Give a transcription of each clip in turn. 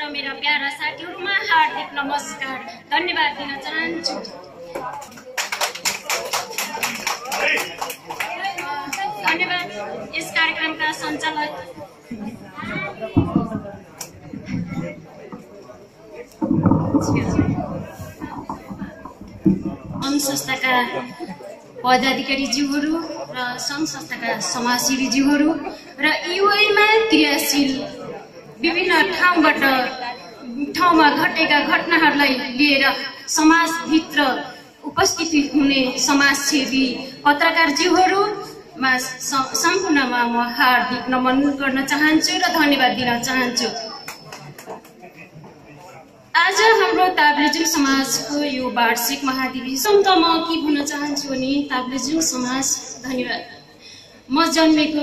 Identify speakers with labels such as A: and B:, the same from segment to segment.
A: मेरा प्यारा साथीहरुमा हार्दिक नमस्कार धन्यवाद दिन चाहन्छु। धन्यवाद यस कार्यक्रमका सञ्चालक संघ संस्थाका पदाधिकारीज्यूहरू र संघ संस्थाका समाजसेवीज्यूहरू र युएमा क्रियाशील विभिन्न ठाउँमा घटेका घटनाहरूलाई लिएर समाजभित्र उपस्थित हुने समाजसेवी पत्रकारज्यूहरूमा सम्पूर्णमा म हार्दिक नमन गर्न चाहन्छु र धन्यवाद दिन चाहन्छु। आज हाम्रो ताप्लेजुङ समाजको यो वार्षिक महाधिवेशन त म के भन्न चाहन्छु भने ताप्लेजुङ समाज धन्यवाद। म जन्मेको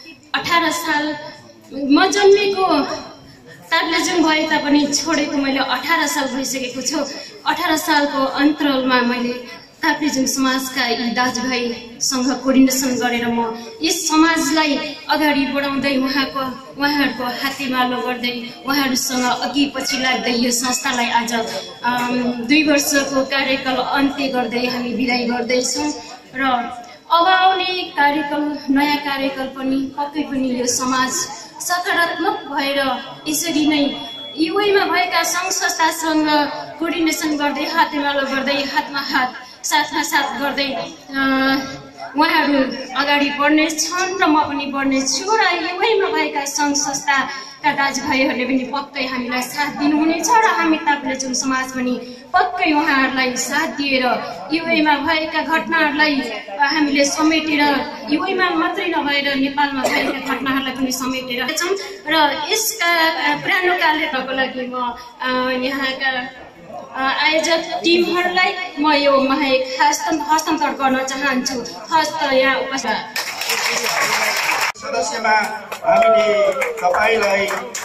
A: ताप्लेजुङ भए तापनि छोडेको मैले 18 साल भइसकेको छु। 18 सालको अन्तरालमा मैले ताप्लेजुङ समाजका यी दाजुभाइसँग कोर्डिनेसन गरेर म यस समाजलाई अगाडि बढाउँदै उहाँहरूको हातेमालो गर्दै उहाँहरूसँग अघि पछि लाग्दै यो संस्थालाई आज 2 वर्षको कार्यकाल अन्त्य गर्दै हामी बिदाई गर्दैछौँ र अब आउने कार्यकाल नयाँ कार्यकाल पनि पक्कै पनि यो समाज सकारात्मक भएर यसरी नै युएमा भएका सङ्घ संस्थासँग कोर्डिनेसन गर्दै हातेमालो गर्दै हातमा हात साथमा साथ गर्दै उहाँहरू अगाडि बढ्ने छन् र म पनि बढ्ने छु र युएमा भएका सङ्घ संस्थाका दाजुभाइहरूले पनि पक्कै हामीलाई साथ दिनुहुनेछ र हामी ताप्लेजुङ समाज पनि पक्कै उहाँहरूलाई साथ दिएर युएमा भएका घटनाहरूलाई हामीले समेटेर युएमा मात्रै नभएर नेपालमा भएका घटनाहरूलाई पनि समेटेर छौँ र यसका पुरानो कार्यको लागि म यहाँका आयोजक टिमहरूलाई म यो माहेक हस्तान्तरण गर्न चाहन्छु। हस्त यहाँ उपस्थित
B: सदस्यमा हामीले तपाईलाई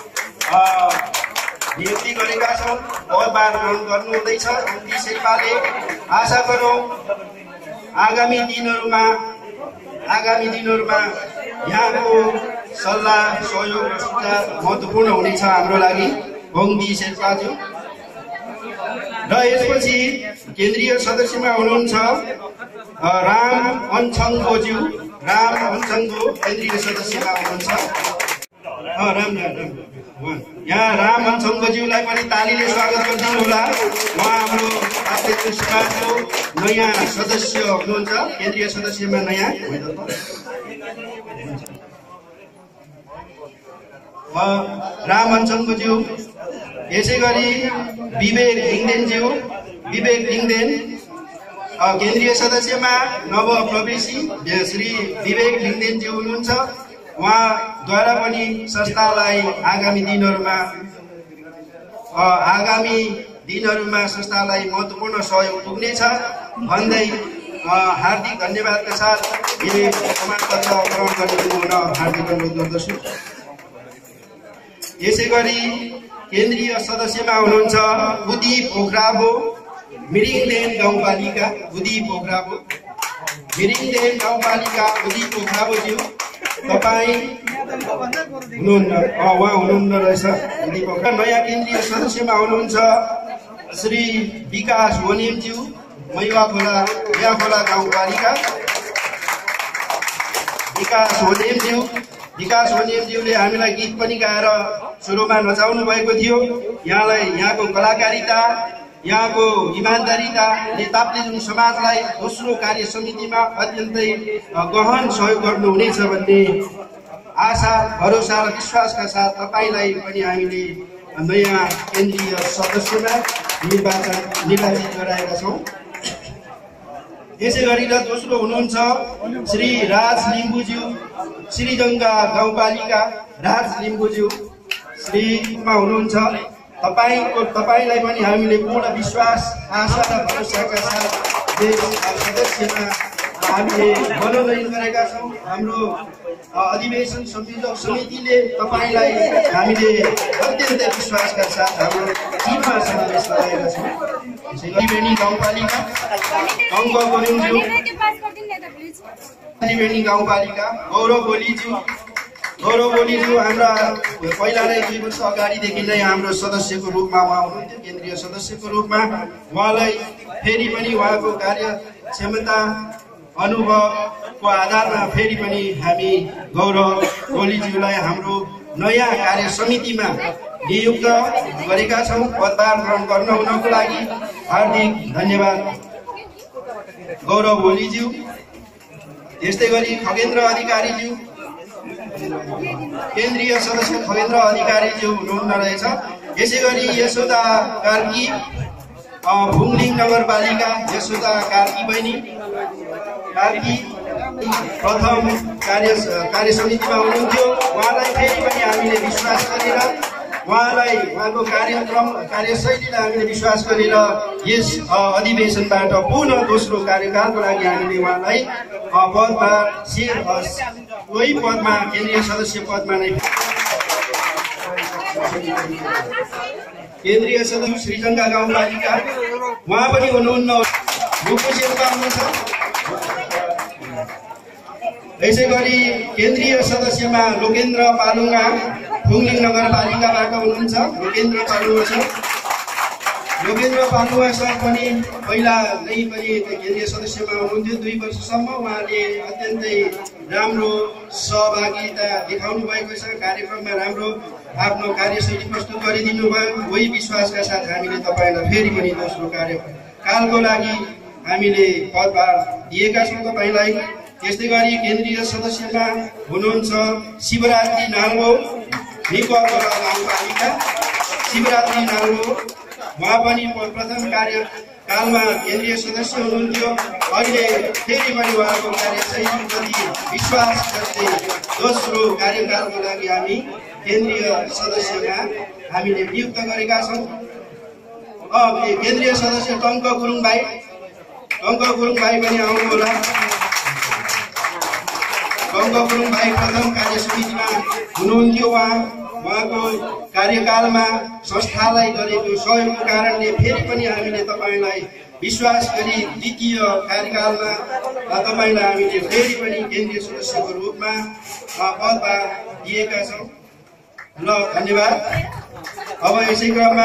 B: नियुक्ति गरेका छौँ। पदभार ग्रहण गर्नुहुँदैछ गोङ्दी शेर्पाले। आशा गरौँ आगामी दिनहरूमा यहाँको सल्लाह सहयोग र सुझाव महत्त्वपूर्ण हुनेछ हाम्रो लागि गोङ्दी शेर्पाज्यू। र यसपछि केन्द्रीय सदस्यमा हुनुहुन्छ राम अनछङ्गोज्यू। राम अनछङ्गो केन्द्रीय सदस्यमा हुनुहुन्छ। यहाँ राम अनछङ्गोज्यूलाई पनि तालीले स्वागत गरिदिनु होला। उहाँ हाम्रो ताप्लेजुङ समाजको नयाँ सदस्य हुनुहुन्छ, केन्द्रीय सदस्यमा नयाँ। राम अनछङ्गोज्यू। यसै गरी विवेक लिङदेनज्यू। विवेक लिङदेन केन्द्रीय सदस्यमा नवप्रवेशी श्री विवेक लिङदेनज्यू हुनुहुन्छ। उहाँद्वारा पनि संस्थालाई आगामी दिनहरूमा संस्थालाई महत्त्वपूर्ण सहयोग पुग्नेछ भन्दै हार्दिक धन्यवादका साथ विवेक प्रमाणपत्र ग्रहण गर्ने हुन हार्दिक अनुरोध गर्दछु। यसै गरी केन्द्रीय सदस्यमा हुनुहुन्छ उदीप ओक्राबो। मिरिङदेन गाउँपालिका उदीप ओक्राबो। मिरिङदेन गाउँपालिका उदीप ओक्राबोज्यू तपाईँ उहाँ हुनुहुन्न रहेछ। उदीप ओक्राबो। नयाँ केन्द्रीय सदस्यमा हुनुहुन्छ श्री विकास वनेमज्यू। मैवाखोला गाउँपालिका विकास वनेमज्यूले हामीलाई गीत पनि गाएर सुरुमा नचाउनु भएको थियो। यहाँको कलाकारिता, यहाँको इमान्दारिताले ताप्लेजुङ समाजलाई दोस्रो कार्य समितिमा अत्यन्तै गहन सहयोग गर्नुहुनेछ भन्ने आशा, भरोसा र विश्वासका साथ तपाईँलाई पनि हामीले नयाँ केन्द्रीय सदस्यमा निर्वाचित गराएका छौँ। यसै गरी दोस्रो हुनुहुन्छ श्री राज लिम्बुज्यू। श्रीजङ्गा गाउँपालिका राज लिम्बुज्यू श्रीमा हुनुहुन्छ। तपाईँलाई पनि हामीले पूर्ण विश्वास, आशा र भरोसाका साथ सदस्यमा हामीले मनोनयन गरेका छौँ। हाम्रो अधिवेशन संयोजक समितिले तपाईँलाई हामीले अत्यन्तै विश्वासका साथ हाम्रो टिममा समावेश गरेका छौँ। त्रिवेणी गाउँपालिका अङ्क गुरुङज्यू। त्रिवेणी गाउँपालिका गौरव गोलीज्यू। गौरव ओलीज्यू हाम्रा पहिला नै 2 वर्ष अगाडिदेखि नै हाम्रो सदस्यको रूपमा उहाँ हुनुहुन्थ्यो, केन्द्रीय सदस्यको रूपमा। उहाँलाई फेरि पनि उहाँको कार्य क्षमता अनुभवको आधारमा फेरि पनि हामी गौरव ओलीज्यूलाई हाम्रो नयाँ कार्य समितिमा नियुक्त गरेका छौँ। पदभार ग्रहण गर्नुहुनको लागि हार्दिक धन्यवाद गौरव ओलीज्यू। त्यस्तै गरी खगेन्द्र अधिकारीज्यू, केन्द्रीय सदस्य खगेन्द्र अधिकारीज्यू हुनुहुन्न रहेछ। यसै गरी यशोदा कार्की, भुङलिङ नगरपालिका यशोदा कार्की बहिनी कार्की प्रथम कार्य समितिमा हुनुहुन्थ्यो। उहाँलाई फेरि पनि हामीले विश्वास गरेर उहाँलाई उहाँको कार्यक्रम कार्यशैलीलाई हामीले विश्वास गरेर यस अधिवेशनबाट पुनः दोस्रो कार्यकालको लागि हामीले उहाँलाई पदमा वही पदमा केन्द्रीय सदस्य पदमा नै केन्द्रीय सदस्य श्रीजङ्गा गाउँपालिका उहाँ पनि हुनुहुन्न, मुख्य शेर्पा हुनुहुन्छ। यसै गरी केन्द्रीय सदस्यमा लोकेन्द्र पालुङा फुङलिङ नगरपालिकाबाट हुनुहुन्छ। लोकेन्द्र पालुवा सर पनि पहिला नै पनि केन्द्रीय सदस्यमा हुनुहुन्थ्यो। 2 वर्षसम्म उहाँले अत्यन्तै राम्रो सहभागिता देखाउनु भएको छ, कार्यक्रममा राम्रो आफ्नो कार्यशैली प्रस्तुत गरिदिनु भयो। वही विश्वासका साथ हामीले तपाईँलाई फेरि पनि दोस्रो कार्यकालको लागि हामीले पदभार दिएका छौँ तपाईँलाई। त्यस्तै गरी केन्द्रीय सदस्यमा हुनुहुन्छ शिवरात्रि नाङ्गो, निकोगरा गाउँपालिका शिवरात्रि नाङ्गो। उहाँ पनि प्रथम कार्यकालमा केन्द्रीय सदस्य हुनुहुन्थ्यो। अहिले फेरि पनि उहाँको कार्यशैलीप्रति विश्वास गर्दै दोस्रो कार्यकालको लागि हामी केन्द्रीय सदस्यमा हामीले नियुक्त गरेका छौँ। केन्द्रीय सदस्य टङ्क गुरुङ भाइ पनि आउनुहोला। टङ्क गुरुङ भाइ प्रथम कार्य समितिमा हुनुहुन्थ्यो। उहाँको कार्यकालमा संस्थालाई गरेको सहयोगको कारणले फेरि पनि हामीले तपाईँलाई विश्वास गरी द्वितीय कार्यकालमा तपाईँलाई हामीले फेरि पनि केन्द्रीय सदस्यको रूपमा पदभार दिएका छौँ। ल धन्यवाद। अब यसै क्रममा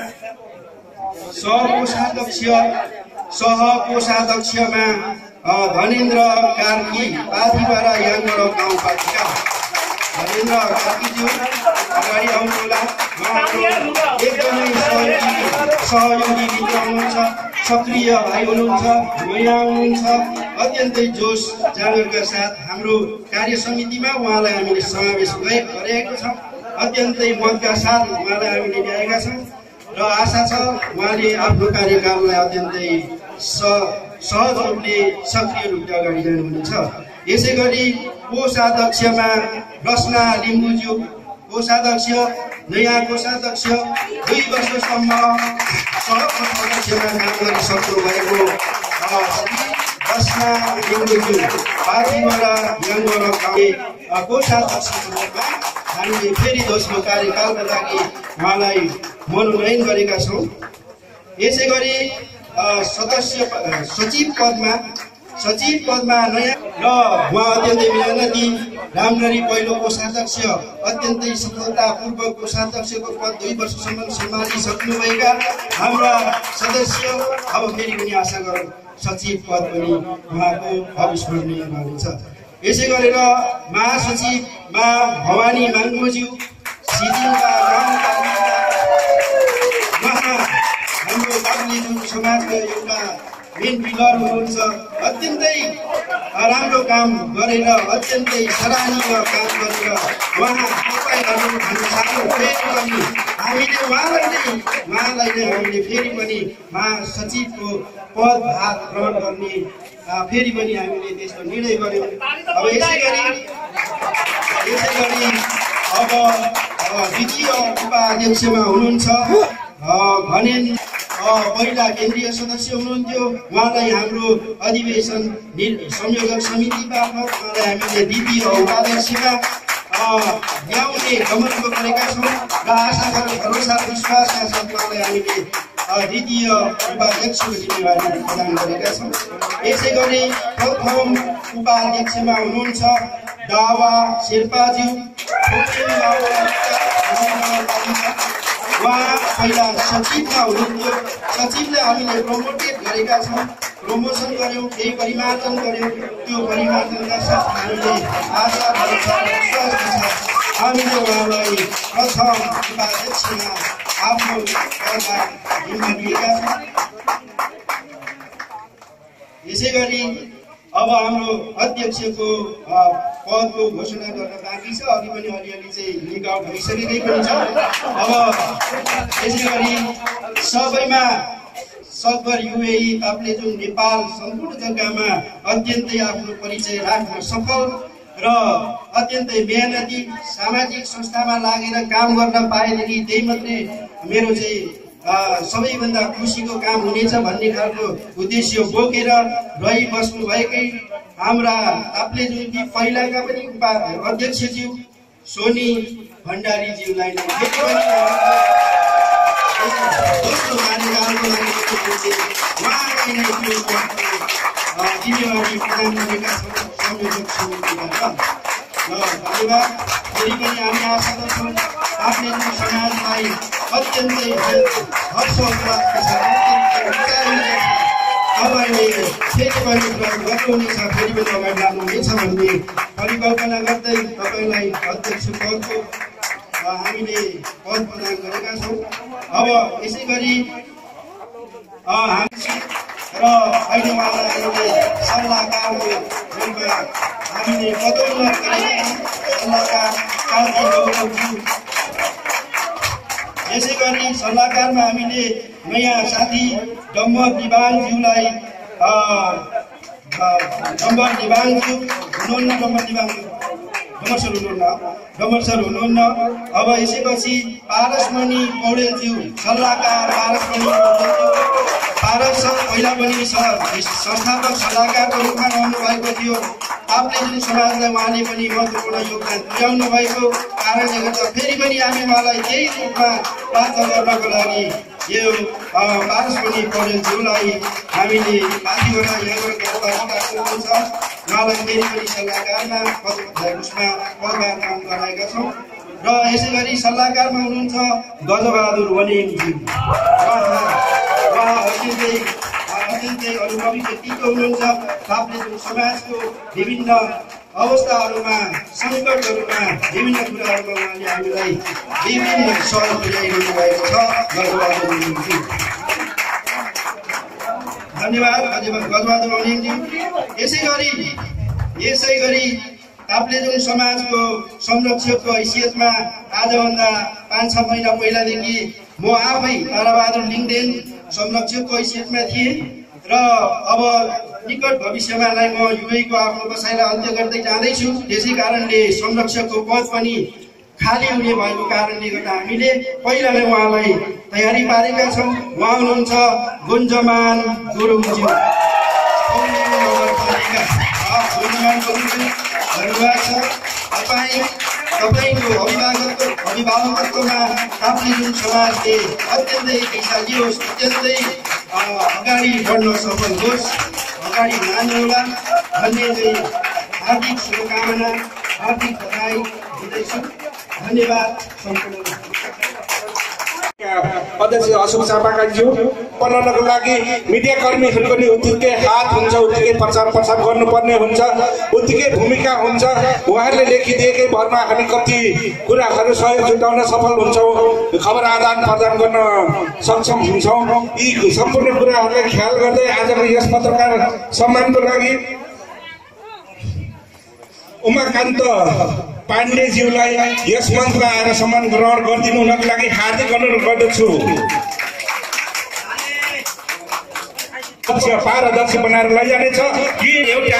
B: सहकोषाध्यक्षमा धनेन्द्र कार्की पाथीपारा याङगढ गाउँपालिका धनेन्द्र कार्कीज्यू अगाडि आउनुहोला। एकदमै सहयोगी मित्र हुनुहुन्छ, सक्रिय भाइ हुनुहुन्छ, नयाँ हुनुहुन्छ। अत्यन्तै जोस जाँगरका साथ हाम्रो कार्य समितिमा उहाँलाई हामीले समावेश गरेका छौँ। अत्यन्तै मतका साथ उहाँलाई हामीले ल्याएका छौँ र आशा छ उहाँले आफ्नो कार्यकाललाई अत्यन्तै सहज रूपले सक्रिय रूपले अगाडि जानुहुनेछ। यसै गरी कोषाध्यक्षमा रचना लिम्बुज्यू कोषाध्यक्ष, नयाँ कोषाध्यक्ष 2 वर्षसम्म सदस्यमा काम गरिसक्नु भएको रचना लिम्बुज्यू पाथीपारा याङगढ गाउँ कोषाध्यक्षको रूपमा हामीले फेरि दोस्रो कार्यकालको लागि उहाँलाई मनोनयन गरेका छौँ। यसै गरी सचिव पदमा नयाँ र उहाँ अत्यन्तै मेहनती राम्ररी पहिलो कोषाध्यक्ष अत्यन्तै सफलतापूर्वक कोषाध्यक्षको पद 2 वर्षसम्म सम्हालिसक्नुभएका हाम्रा सदस्य अब फेरि पनि आशा गरौँ सचिव पद पनि उहाँको अविस्मरणीय रहनेछ। यसै गरेर महासचिवमा भवानी माङ्गोज्यू सिजिङका हाम्रो ताप्लेजुङ समाजको एउटा मेन पिलर हुनुहुन्छ। अत्यन्तै राम्रो काम गरेर अत्यन्तै सराहनीय काम गरेर तपाईँहरू हामीले उहाँलाई नै हामीले फेरि पनि महासचिवको पदभार ग्रहण गर्ने फेरि पनि हामीले त्यस्तो निर्णय गर्यौँ। अब यसै गरी अब द्वितीय उपाध्यक्षमा हुनुहुन्छ घनेन्द्र, पहिला केन्द्रीय सदस्य हुनुहुन्थ्यो। उहाँलाई हाम्रो अधिवेशन संयोजक समितिबाट उहाँलाई हामीले द्वितीय उपाध्यक्षमा ल्याउने गमनको गरेका छौँ र आशा भरोसा विश्वासका साथ उहाँलाई हामीले द्वितीय उपाध्यक्षको जिम्मेवारी प्रदान गरेका छौँ। यसै गरी प्रथम उपाध्यक्षमा हुनुहुन्छ दावा शेर्पाज्यू उहाँ पहिला सचिवमा हुनुहुन्थ्यो। सचिवले हामीले प्रमोटेड गरेका छौँ, प्रमोसन गऱ्यौँ, केही परिमार्जन गऱ्यौँ। त्यो परिमार्जनका साथ हामीले आशा भरोसा विश्वास छ हामीले उहाँलाई प्रथम उपाध्यक्षमा आफ्नो पदमा जिम्मा दिएका छौँ। यसै गरी अब हाम्रो अध्यक्षको पदको घोषणा गर्न बाँकी छ। अघि पनि अलिअलि चाहिँ लिक आउट भइसकेकै पनि छ। अब यसै गरी सबैमा सकभर युएई ताप्लेजुङ नेपाल सम्पूर्ण जग्गामा अत्यन्तै आफ्नो परिचय राख्न सफल र अत्यन्तै मेहनती सामाजिक संस्थामा लागेर काम गर्न पाएदेखि त्यही मात्रै मेरो चाहिँ सबैभन्दा खुसीको काम हुनेछ भन्ने खालको उद्देश्य बोकेर रहिबस्नु भएकै हाम्रा ताप्लेजुङकी पहिलाका पनि अध्यक्षज्यू सोनी भण्डारीज्यूलाई नै दोस्रो कार्यकालको लागि उहाँलाई नै जिम्मेवारी प्रदान गरेका छौँ संयोजक समितिबाट। धन्यवाद। फेरि पनि हामी आशा गर्छौँ ताप्लेजुङ समाजलाई अत्यन्तै हर्षोल्लासका साथ तपाईँले फेरि पनि प्रयोग गर्नुहुनेछ, फेरि पनि अगाडि लानुहुनेछ भन्ने परिकल्पना गर्दै तपाईँलाई अध्यक्ष पदको हामीले पद प्रदान गरेका छौँ। अब यसै गरी र अहिले उहाँलाई हामीले सल्लाहकारको रूपमा हामीले पदोन्नत गरेका सल्लाहकार काजी गौरवज्यू। यसै गरी सल्लाहकारमा हामीले नयाँ साथी डम्बर दिवाङज्यूलाई डम्बर सर हुनुहुन्न। अब यसैपछि पारसमणि पौडेलज्यू सल्लाहकार पारसमणि पौडेलज्यू। पारस सर पहिला पनि संस्थापक सल्लाहकारको रूपमा रहनु भएको थियो। ताप्लेजुङ समाजलाई उहाँले पनि महत्त्वपूर्ण योगदान पुर्याउनु भएको कारणले गर्दा फेरि पनि हामी उहाँलाई त्यही रूपमा प्राप्त गर्नको लागि यो पारसमणि पौडेलज्यूलाई हामीले पार्टीबाट यहाँबाट हुनुहुन्छ उहाँलाई फेरि पनि सल्लाहकारमा उसमा पदभार काम गराएका छौँ। र यसै गरी सल्लाहकारमा हुनुहुन्छ गजबहादुर वनेमज्यू। उहाँ अत्यन्तै अनुभवी व्यक्तित्व हुनुहुन्छ। ताप्लेजुङ समाजको विभिन्न अवस्थाहरूमा सङ्कटहरूमा विभिन्न कुराहरूमा उहाँले हामीलाई विभिन्न सहयोग पुर्याइरहनु भएको छ। गजबहादुर वनेमज्यू धन्यवाद। गजबहादुर वनेमज्यू। यसै गरी ताप्लेजुङ समाजको संरक्षकको हैसियतमा आजभन्दा 5-6 महिना पहिलादेखि म आफै ताराबहादुर लिङदेन संरक्षकको हैसियतमा थिएँ र अब निकट भविष्यमा म युएईको आफ्नो बसाइलाई अन्त्य गर्दै जाँदैछु। त्यसै कारणले संरक्षकको पद पनि खाली हुने भएको कारणले गर्दा हामीले पहिला नै उहाँलाई तयारी पारेका छौँ। उहाँ हुनुहुन्छ गुन्जमान गुरुङज्यू। धन्यवाद छ। तपाईँको अभिभावकत्वमा ताप्लेजुङ समाजले अत्यन्तै दिशा लियोस्, अत्यन्तै अगाडि बढ्न सफल होस्, अगाडि लानुहोला भन्ने चाहिँ हार्दिक शुभकामना हार्दिक बधाई दिँदैछु। धन्यवाद सम्पूर्ण
C: अध्यक्ष अशोक चापाकाज्यू बनाउनको लागि मिडिया कर्मीहरूको नि उत्तिकै हात हुन्छ, उत्तिकै प्रचार प्रसार गर्नुपर्ने हुन्छ, उत्तिकै भूमिका हुन्छ। उहाँहरूले लेखिदिएकै भरमा हामी कति कुराहरू सहयोग जुटाउन सफल हुन्छौँ, खबर आदान प्रदान गर्न सक्षम हुन्छौँ। यी सम्पूर्ण कुराहरूलाई ख्याल गर्दै आजको यस पत्रकार सम्मानको लागि उमाकान्त पाण्डेज्यूलाई यस मञ्चमा आएर सम्मान ग्रहण गरिदिनु हुनको लागि हार्दिक अनुरोध गर्दछु। पारदर्शी बनाएर लैजानेछ कि एउटा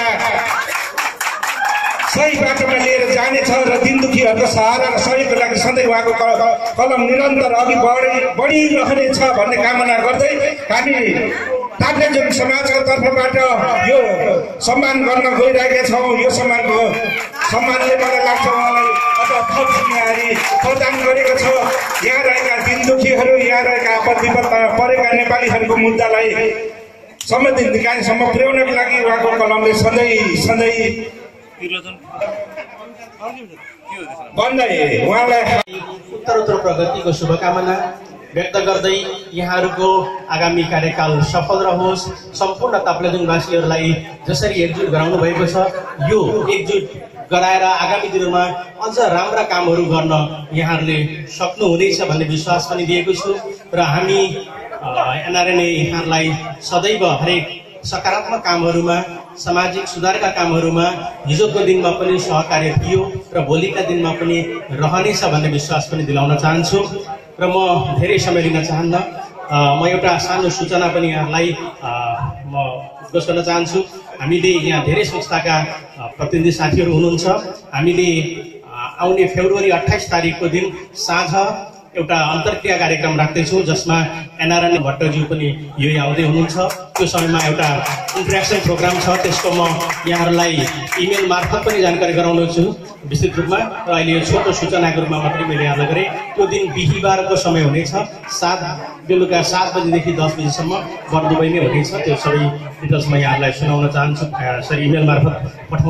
C: सही बाटोमा लिएर जानेछ र दिन दुखीहरूको सहारा र सहयोगको लागि सधैँ उहाँको कलम निरन्तर अघि बढिरहनेछ भन्ने कामना गर्दै हामी ताप्लेजुङ समाजको तर्फबाट यो सम्मान गर्न गइरहेका छौँ। यो सम्मानले मलाई लाग्छ उहाँलाई अझ थप जिम्मेवारी प्रदान गरेको छ। यहाँ रहेका दिन दुखीहरू, यहाँ रहेका आपद विपदमा परेका नेपालीहरूको मुद्दालाई सम्बन्धित निकायसम्म पुर्याउनको लागि उहाँको कलमले सधैँ भन्दै उहाँलाई
D: उत्तरोत्तर प्रगतिको शुभकामना व्यक्त गर्दै यहाँहरूको आगामी कार्यकाल सफल रहोस्। सम्पूर्ण ताप्लेजुङवासीहरूलाई जसरी एकजुट गराउनु भएको छ यो एकजुट गराएर आगामी दिनमा अझ राम्रा कामहरू गर्न यहाँहरूले सक्नुहुनेछ भन्ने विश्वास पनि दिएको छु र हामी एनआरएनए यहाँहरूलाई सदैव हरेक सकारात्मक कामहरूमा सामाजिक सुधारका कामहरूमा हिजोको दिनमा पनि सहकार्य थियो र भोलिका दिनमा पनि रहनेछ भन्ने विश्वास पनि दिलाउन चाहन्छु र म धेरै समय लिन चाहन्न। म एउटा सानो सूचना पनि यहाँलाई म उद्घोष गर्न चाहन्छु। हामीले यहाँ धेरै संस्थाका प्रतिनिधि साथीहरू हुनुहुन्छ। हामीले आउने फेब्रुअरी 28 तारिकको दिन साँझ एउटा अन्तर्क्रिया कार्यक्रम राख्दैछौँ जसमा एनआरएन भट्टज्यू पनि यही आउँदै हुनुहुन्छ। त्यो समयमा एउटा इन्ट्रेक्सन प्रोग्राम छ, त्यसको म यहाँहरूलाई इमेल मार्फत पनि जानकारी गराउनेछु विस्तृत रूपमा र अहिले यो छोटो सूचनाको रूपमा मात्रै मैले यहाँलाई गरेँ। त्यो दिन बिहिबारको समय हुनेछ, बेलुका 7 बजीदेखि 10 बजीसम्म बर्दुबईमै हुनेछ। त्यो सबै डिटेल्स म यहाँहरूलाई सुनाउन चाहन्छु, सरी इमेल मार्फत पठाउनु।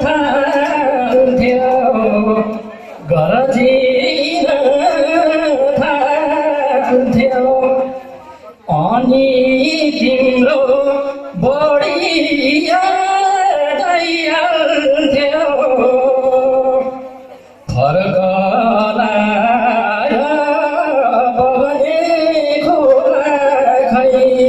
E: अनि तिम्रो बढी यादैन्थ्यो फर्कलाएर बनेको खै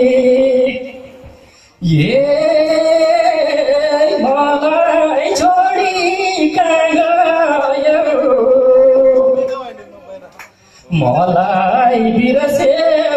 E: मलाई छोडी कहाँ गयो मलाई बिर्से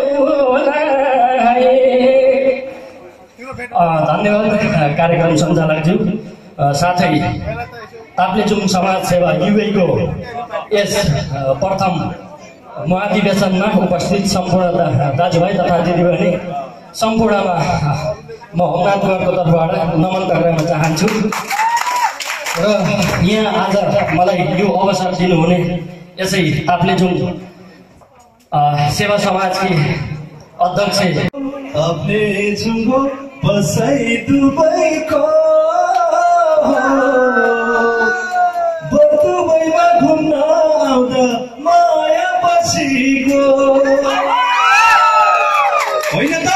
E: धन्यवाद कार्यक्रम सञ्चालकज्यू। साथै ताप्लेजुङ समाज सेवा युएको यस प्रथम महाधिवेशनमा उपस्थित सम्पूर्ण दाजुभाइ तथा दिदीबहिनी सम्पूर्णमा म होमनाथ कुमारको तर्फबाट नमन गर्न चाहन्छु र यहाँ आज मलाई यो अवसर दिनुहुने यसै ताप्लेजुङ सेवा समाजकी अध्यक्ष
F: ताप्लेजुङको बसाइ दुबईको दुबईमा घुम्न आउँदा माया पछिको होइन त।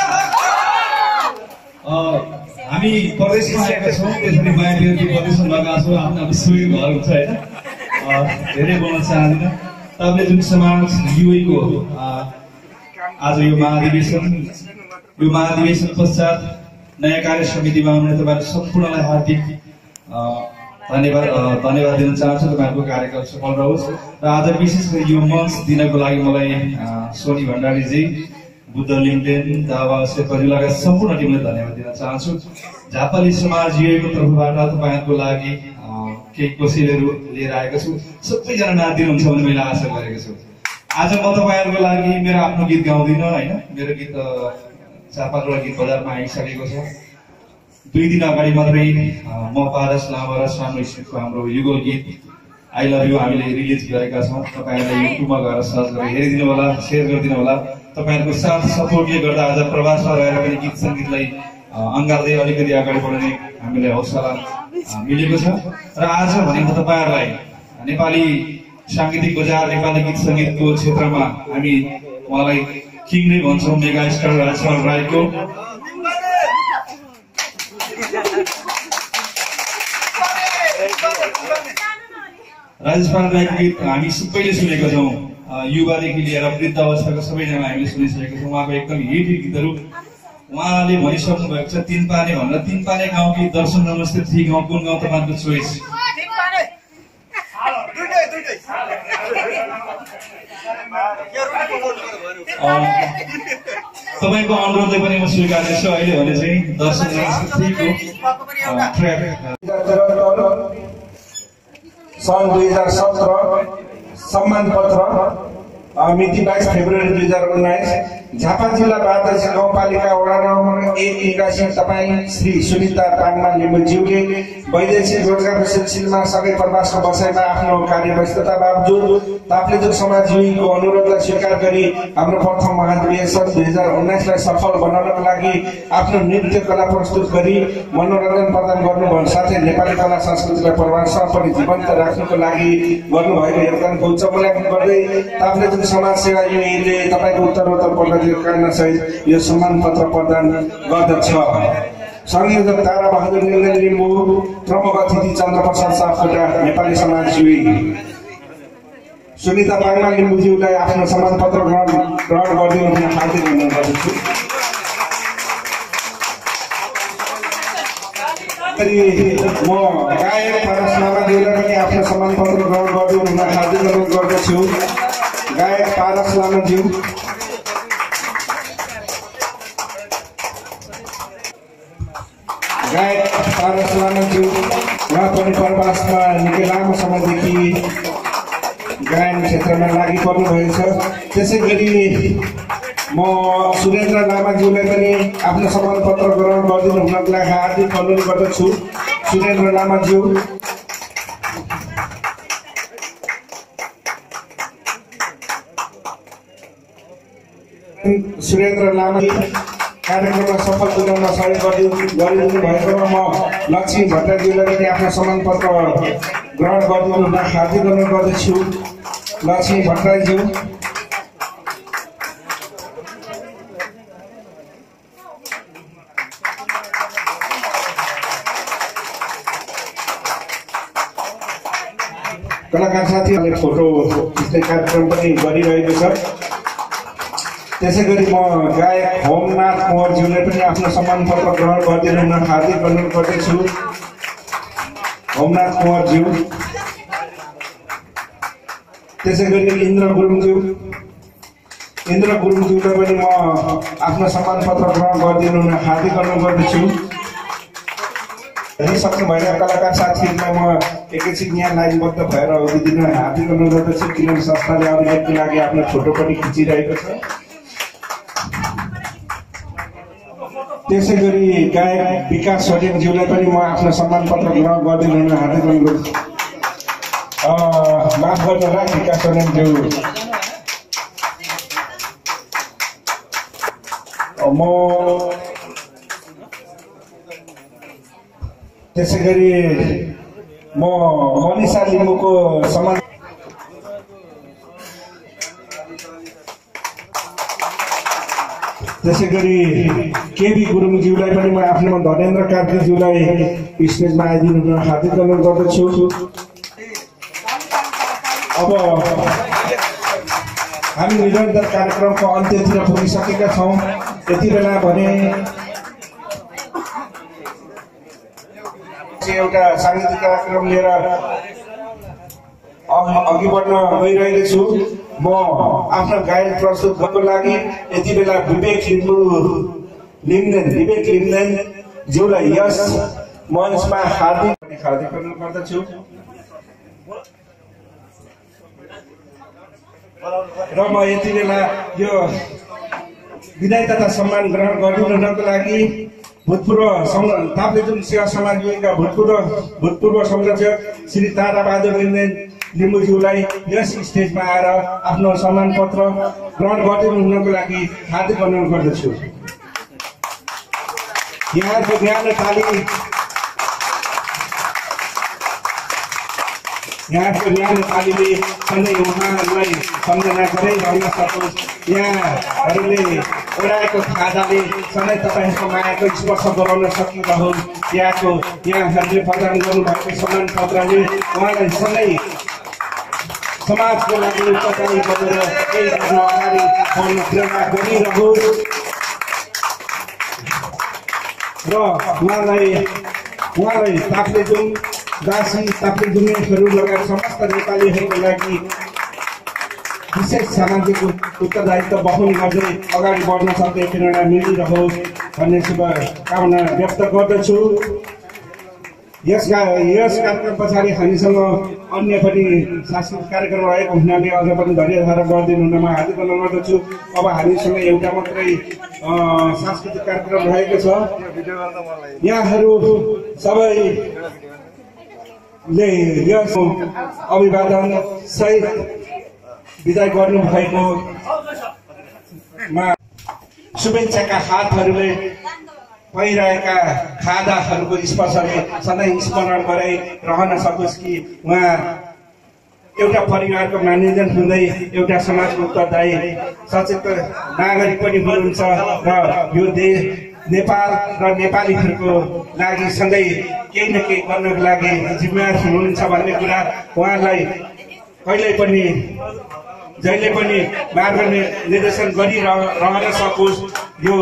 F: हामी प्रदेशमा आएका छौँ, त्यसरी माया विरोधी प्रदेशमा लगाएको छौँ। आफ्नो आफ्नो सुई घर हुन्छ होइन, धेरै बोल्न चाहदिनँ। ताप्लेजुङ समाज युएको आज यो महाधिवेशन पश्चात नयाँ कार्य समितिमा आउने तपाईँहरू सम्पूर्णलाई हार्दिक धन्यवाद दिन चाहन्छु। तपाईँहरूको कार्यकाल सफल रहोस् र आज विशेष गरी यो मञ्च दिनको लागि मलाई सोनी भण्डारीजी, बुद्ध लिङ्गदेन, दावा शेर्पाजी लगायत सम्पूर्ण टिमलाई धन्यवाद दिन चाहन्छु। झापाली समाज युएको तर्फबाट तपाईँहरूको लागि केही कोसेलीहरू लिएर आएको छु। सबैजना नाच दिनुहुन्छ भने मैले आशा गरेको छु। आज म तपाईँहरूको लागि मेरो आफ्नो गीत गाउँदिनँ होइन, मेरो गीत 4-5 गीत बजारमा आइसकेको छ। 2 दिन अगाडि मात्रै म पारस लामा र सानो स्मितको हाम्रो युगल गीत आई लभ यु हामीले रिलिज गरेका छौँ। तपाईँहरूले युट्युबमा गएर सर्च गरेर हेरिदिनु होला, सेयर गरिदिनु होला। तपाईँहरूको साथ सपोर्टले गर्दा आज प्रवासमा रहेर पनि गीत सङ्गीतलाई अँगाल्दै अलिकति अगाडि बढ्ने हामीले हौसला मिलेको छ। र आज भनेको तपाईँहरूलाई नेपाली साङ्गीतिक बजार, नेपाली गीत सङ्गीतको क्षेत्रमा हामी उहाँलाई किङ नै भन्छौँ, मेगा स्टार राजपाल राईको गीत हामी सबैले सुनेको छौँ। युवादेखि लिएर वृद्ध अवस्थाको सबैजना हामीले सुनिसकेको छौँ। उहाँको एकदम हिट गीतहरू उहाँले भनिसक्नु भएको छ। 3 पाने भनेर 3 पाने गाउँ कि दर्शन नमस्ते 3 गाउँ, कुन गाउँ तपाईँको चोइस? तपाईँको अनुरोधले पनि म स्वीकार्दैछु। अहिले भने चाहिँ दर्शन
C: सन् 2017 सम्मान पत्र मिति 22 फेब्रुअरी 2019 झापा जिल्ला बागदरी गाउँपालिका वडा नम्बर 181 तपाईँ श्री सुनिता ताङमा लिम्बुज्यूले वैदेशिक रोजगारको सिलसिलामा सबै प्रवासको बसाइमा आफ्नो कार्यव्यस्तता बावजुद ताप्लेजुङ समाजजीवीको अनुरोधलाई स्वीकार गरी हाम्रो प्रथम महाधिवेशन 2019लाई सफल बनाउनका लागि आफ्नो नृत्य कला प्रस्तुत गरी मनोरञ्जन प्रदान गर्नुभयो साथै नेपाली कला संस्कृतिलाई प्रवासमा पनि जीवन्त राख्नुको लागि गर्नुभएको योगदानको उच्च मूल्याङ्कन गर्दै ताप्लेजुङ समाज सेवा युनियनले तपाईँको उत्तरोत्तर प्रगतिको कामनासहित यो सम्मान पत्र प्रदान गर्दछ। संयोजक तारा बहादुर निरञ्जन लिम्बू, प्रमुख अतिथि चन्द्रप्रसाद सापकोटा, नेपाली समाजसेवी सुनिता ताङमा लिम्बूज्यूलाई आफ्नो सम्मान पत्र ग्रहण गरिदिनु हुन हार्दिक अनुरोध गर्दछु। म गायक पारस लामाज्यूलाई पनि आफ्नो सम्मान पत्र ग्रहण गरिदिनु हुन हार्दिक अनुरोध गर्दछु। गायक पारस लामाज्यू, गायक पारस लामाज्यू उहाँ पनि प्रवासमा निकै लामो समयदेखि गायन क्षेत्रमा लागि पर्नुभएको छ। त्यसै गरी म सुरेन्द्र लामाज्यूलाई पनि आफ्नो सम्मान पत्र ग्रहण गरिदिनु हुनको लागि हार्दिक अनुरोध गर्दछु। सुरेन्द्र लामाज्यू, सुरेन्द्र लामा कार्यक्रमलाई सफल बनाउन सहयोग गरिदिनु भएकोमा म लक्ष्मी भट्टराज्यूलाई पनि आफ्नो सम्मान पत्र ग्रहण गरिदिनु हुन हार्दिक अनुरोध गर्दछु। लक्ष्मी भट्टराज्यू, कलाकार साथीहरूले फोटो खिच्ने कार्यक्रम पनि गरिरहेको छ। त्यसै गरी म गायक होमनाथ कुँवरज्यूले पनि आफ्नो सम्मान पत्र ग्रहण गरिदिनु हुन हार्दिक अनुरोध गर्दछु। होमनाथ कुँवरज्यू, त्यसै गरी इन्द्र गुरुङज्यू, इन्द्र गुरुङज्यूलाई पनि म आफ्नो सम्मान पत्र ग्रहण गरिदिनु हुन हार्दिक अनुरोध गर्दछु। सक्नु भएका कलाकार साथीहरूलाई म एकैछिन यहाँ लाइनबद्ध भएर उभिदिन हार्दिक अनुरोध गर्दछु किनभने संस्थाले अभिनयको लागि आफ्नो फोटो पनि खिचिरहेको छ। त्यसै गरी गायक विकास सोरेनज्यूलाई पनि म आफ्नो सम्मान पत्र ग्रहण गरिदिनु हुन हार्दिक अनुरोध गर्दछु। माफ गर्नुहोला विकास सोरेनज्यू, म त्यसै गरी म मनिषा लिम्बूको सम्मान त्यसै गरी केबी गुरुङज्यूलाई पनि म आफ्नो धनेन्द्र कार्कीज्यूलाई स्टेजमा आइदिनु हुन हार्दिक अनुरोध गर्दछु। अब हामी निरन्तर कार्यक्रमको अन्त्यतिर पुगिसकेका छौँ। यति बेला भने एउटा साङ्गीतिक कार्यक्रम लिएर अघि बढ्न गइरहेको छु। म आफ्नो गायन प्रस्तुत गर्नको लागि यति बेला विवेक लिम्देन ज्यूलाई यस मञ्चमा हार्दिक अनुरोध गर्दछु। र म यति बेला यो विदाई तथा सम्मान ग्रहण गरिदिनु हुनको लागि भूतपूर्व ताप्लेजुङ सेवा समाज युनियनका भूतपूर्व संरक्षक श्री तारा बहादुर लिम्बूज्यूलाई यस स्टेजमा आएर आफ्नो सम्मान पत्र ग्रहण गरिदिनु हुनको लागि हार्दिक अनुरोध गर्दछु। यहाँको न्यानो तालीले सधैँ उहाँहरूलाई सम्झना गरिरहन सकोस्। यहाँहरूले ओडाएको खाजाले सधैँ तपाईँहरूको मायाको स्पर्श गराउन सकिरहोस्। यहाँहरूले प्रदान गर्नुभएको सम्मान पत्रले उहाँलाई सधैँ समाजको लागि उत्तरदायी बनेर केही गर्न अगाडि बढ्न प्रेरणा गरिरहोस् र उहाँलाई ताप्लेजुङ दासी ताप्लेजुङहरू लगायत समस्त नेपालीहरूको लागि विशेष सामाजिक उत्तरदायित्व वहन गर्दै अगाडि बढ्न सक्ने प्रेरणा मिलिरहोस् भन्ने शुभकामना व्यक्त गर्दछु। यस कार्यक्रम पछाडि हामीसँग अन्य पनि सांस्कृतिक कार्यक्रम रहेको हुनाले अझ पनि धैर्य धारण गरिदिनु हुन म हार्दिक अनुरोध गर्दछु। अब हामीसँग एउटा मात्रै सांस्कृतिक कार्यक्रम रहेको छ। यहाँहरू सबैले यस अभिवादन सहित विदाई गर्नुभएको शुभेच्छाका हातहरूले भइरहेका खादाहरूको स्पर्शले सधैँ स्मरण गराइरहन सकोस् कि उहाँ एउटा परिवारको म्यानेजर हुँदै एउटा समाजको उत्तरदायी सचेत नागरिक पनि हुनुहुन्छ र यो देश नेपाल र नेपालीहरूको लागि सधैँ केही न केही गर्नको लागि जिम्मेवार हुनुहुन्छ भन्ने कुरा उहाँलाई जहिले पनि मार्गनिर्देशन गरिरहन सकोस्। यो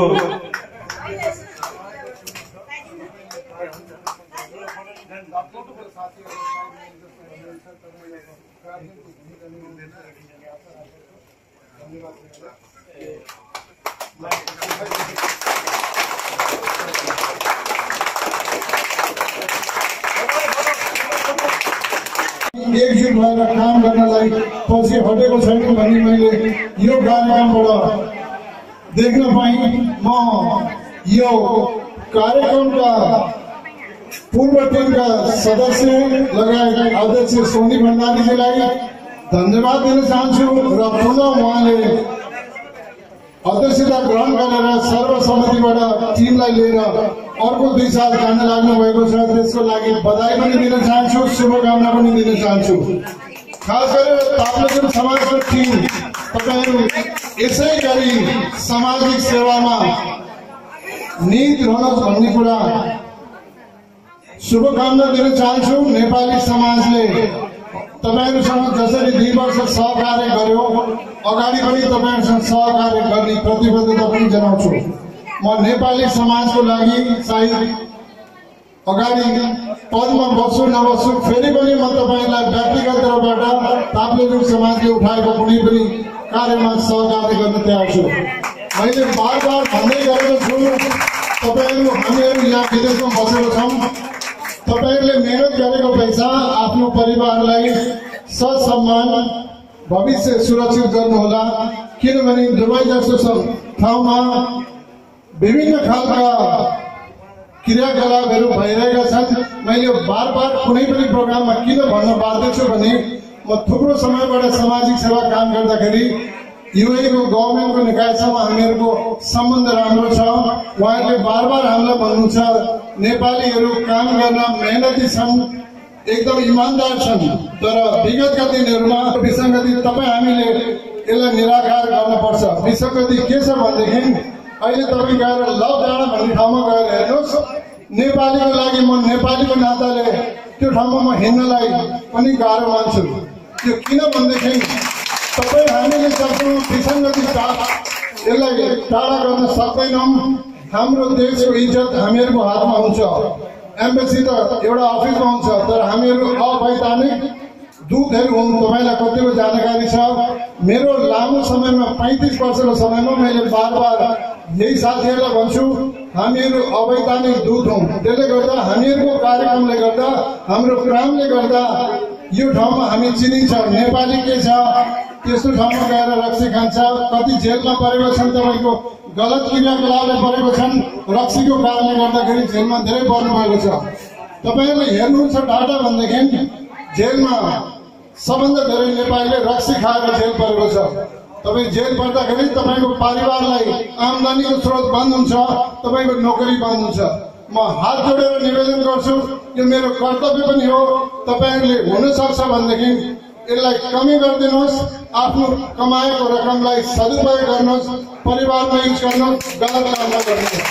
G: एकजुट भएर काम गर्नलाई पछि हटेको छैन भन्ने मैले यो कार्यक्रमबाट देख्न पाएँ। म यो कार्यक्रमका पूर्व टिमका सदस्य लगायत अध्यक्ष सोनी भण्डारीजीलाई धन्यवाद दिन चाहन्छु र पुनः उहाँले अध्यक्षता ग्रहण गरेर सर्वसम्मतिबाट टिमलाई लिएर अर्को 2 साल जान लाग्नु भएको छ। त्यसको लागि बधाई पनि दिन चाहन्छु, शुभकामना पनि दिन चाहन्छु। खास गरेर ताप्लेजुङ समाजको टिम तपाईहरु यसै गरी सामाजिक सेवामा निहित रहनुहोस् भन्ने कुरा शुभकामना दिन चाहन्छु। नेपाली समाजले तपाईहरुसँग जसरी 2 वर्ष सहकार्य गर्यो अगाडि पनि तपाईहरुसँग सहकार्य गर्ने प्रतिबद्धता पनि जनाउँछु। म नेपाली समाजको लागि सायद अगाडि पदमा बस्छु नबस्छु फेरि पनि म तपाईहरुलाई व्यक्तिगत तर्फबाट ताप्लेजुङ समाजले उठाएको कुनै पनि कार्यमा सहकार्य गर्न तयार छु। मैले बार भन्दै गरेको छु हामीहरु यहाँ विदेशमा बसेको छौं। तपाईहरुले मेहनत गरेको पैसा आफ्नो परिवारलाई ससम्मान भविष्य सुरक्षित गर्नुहोला। किनभने दुबई जस्तो ठाउँमा विभिन्न खालका क्रियाकलापहरू भइरहेका छन्। मैले बार कुनै पनि प्रोग्राममा किन भन्न बाध्य छु भने म थुप्रो समयबाट सामाजिक सेवा काम गर्दाखेरि युएको गभर्नमेन्टको निकायसँग हामीहरूको सम्बन्ध राम्रो छ। उहाँहरूले बार हामीलाई भन्नुहुन्छ नेपालीहरू काम गर्न मेहनती छन्, एकदम इमानदार छन्, तर विगतका दिनहरूमा विसङ्गति हामीले यसलाई निराकार गर्नुपर्छ। विसङ्गति के छ भनेदेखि अहिले तपाईँ गएर लभ डाँडा भन्ने ठाउँमा गएर हेर्नुहोस्, नेपालीको लागि म नेपालीको नाताले त्यो ठाउँमा म हिँड्नलाई पनि गाह्रो मान्छु। त्यो किन भनेदेखि हामीले सक्छौँ विसङ्गति यसलाई टाढा गर्न सक्दैनौँ। हाम्रो देशको इज्जत हामीहरूको हातमा हुन्छ। एम्बेसी त एउटा अफिसमा हुन्छ, तर हामीहरू अवैधानिक दूतहरू हुन्। तपाईँलाई कतिको जानकारी छ? मेरो लामो समयमा 35 वर्षको समयमा मैले बार यही साथीहरूलाई भन्छु हामीहरू अवैधानिक दूत हौँ। त्यसले गर्दा हामीहरूको कार्यक्रमले गर्दा हाम्रो कामले गर्दा यो ठाउँमा हामी चिनिन्छ। नेपाली के छ त्यस्तो ठाउँमा गएर रक्सी खान्छ, कति जेलमा परेको छन्, तपाईँको गलत क्रियाकलापले परेको छन्, रक्सीको कारणले गर्दाखेरि जेलमा धेरै पर्नु भएको छ। तपाईँहरूले हेर्नुहुन्छ डाटा भनेदेखि जेलमा सबभन्दा धेरै नेपालीले रक्सी खाएर जेल परेको छ। तपाईँ जेल पर्दाखेरि तपाईँको परिवारलाई आम्दानीको स्रोत बन्द हुन्छ, तपाईँको नोकरी बन्द हुन्छ। म हात जोडेर निवेदन गर्छु, यो मेरो कर्तव्य पनि हो। तपाईँहरूले हुन सक्छ भनेदेखि यसलाई कमी गरिदिनुहोस्, आफ्नो कमाएको रकमलाई सदुपयोग गर्नुहोस्, परिवारमा युज गर्नुहोस्, गलत काम नगर्नुहोस्।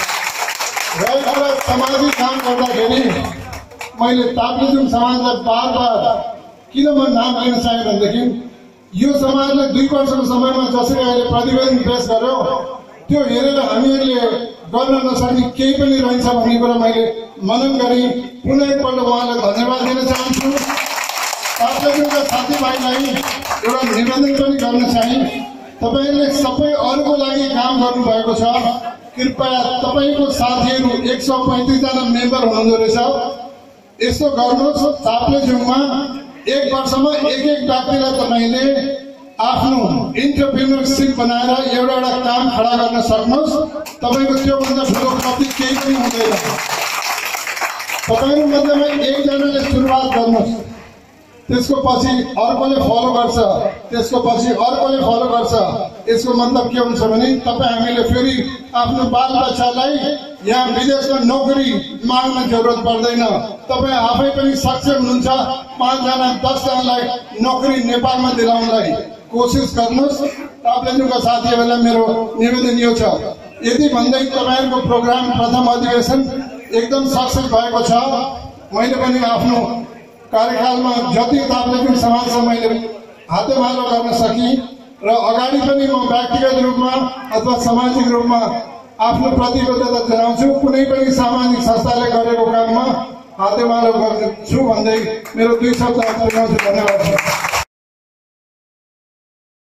G: र एउटा सामाजिक काम गर्दाखेरि मैले ताप्लेजुङ समाजलाई बार किन म नाम लिन चाहेँ भनेदेखि यो समाजले 2 वर्षको समयमा जसरी अहिले प्रतिवेदन पेश गर्यो त्यो हेरेर हामीहरूले गर्न नसक्ने केही पनि रहन्छ भन्ने कुरा मैले मनन गरी पुनः एकपल्ट उहाँलाई धन्यवाद दिन चाहन्छु। ताप्लेजुङका साथीभाइलाई एउटा निवेदन पनि गर्न चाहे, तपाईहरूले सबै अरूको लागि काम गर्नुभएको छ। कृपया तपाईँको साथीहरू 135 जना मेम्बर हुनुहुँदो रहेछ, यसो गर्नुहोस्। ताप्लेजुङमा 1 वर्षमा एक व्यक्तिलाई तपाईले आफ्नो इन्टरप्रेन्योरशिप बनाएर एउटा काम खडा गर्न सक्नुहोस्। तपाईको त्योभन्दा ठुलो कति केही पनि हुँदैन। तपाईको मध्येमा एकजनाले सुरुवात गर्नुहोस्, त्यसको पछि अर्कोले फलो गर्छ, त्यसको पछि अर्कोले फलो गर्छ। यसको मतलब के हुन्छ भने तपाईँ हामीले फेरि आफ्नो बालबच्चालाई यहाँ विदेशमा नोकरी माग्न जरुरत पर्दैन। तपाईँ आफै पनि सक्षम हुनुहुन्छ 5 जना 10 जनालाई नोकरी नेपालमा दिलाउनलाई कोसिस गर्नुहोस्। ताप्लेजुङका साथीहरूलाई मेरो निवेदन यो छ, यदि भन्दै तपाईहरुको प्रोग्राम प्रथम अधिवेशन एकदम सक्सेस भएको छ। मैले पनि आफ्नो कार्यकालमा जति ताप्लेजुङ समाजसँग मैले हातेमालो गर्न सके र अगाडि पनि म व्यक्तिगत रूपमा अथवा सामाजिक रूपमा आफ्नो प्रतिबद्धता जनाउँछु। कुनै पनि सामाजिक संस्थाले गरेको काममा हातेमालो गर्छु भन्दै मेरो 2 शब्द धन्यवाद।